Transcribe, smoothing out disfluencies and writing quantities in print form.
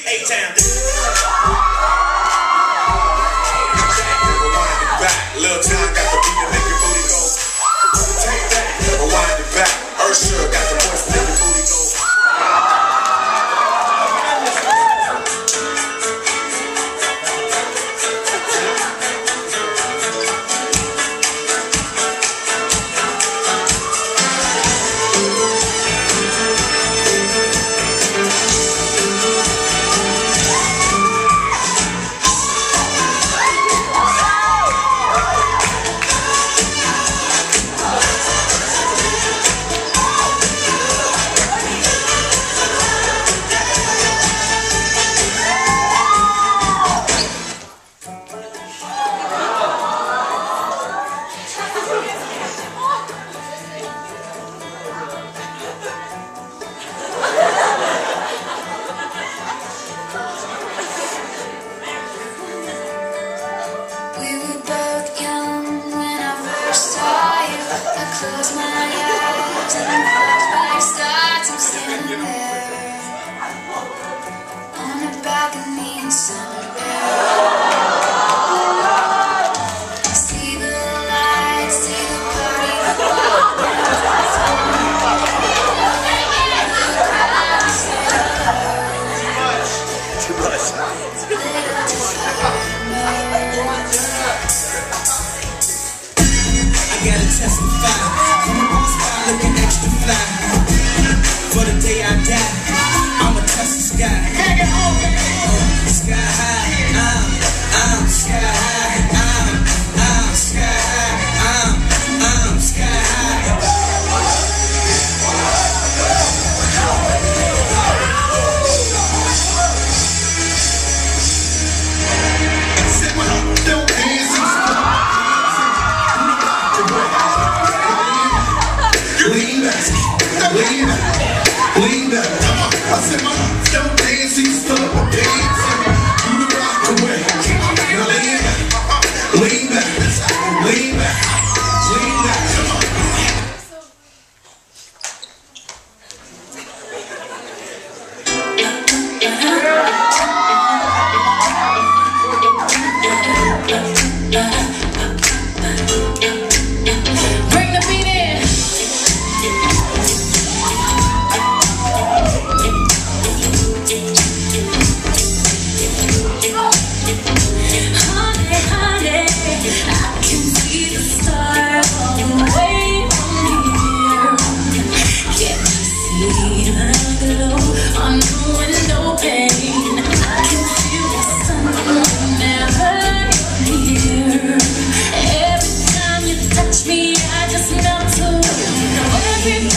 A-Town. Lil John got the beat to make your booty go. Take that, rewind it back. Ursula got the voice to make your booty go. Close my eyes and flashback starts. I'm standing there on a balcony in summer air. See the lights, see the party Too much. I gotta testify. Come on, spot looking extra fly. For the day I die, I'ma touch the sky. Sky high, I'm sky high, I'm sky high, I'm sky high. Lean back, I said my don't dance, he's still up dancing. Do the rock away. Now lean back, lean back, lean back, lean back, come on. Bring the beat in. Every time you touch me, I just melt away.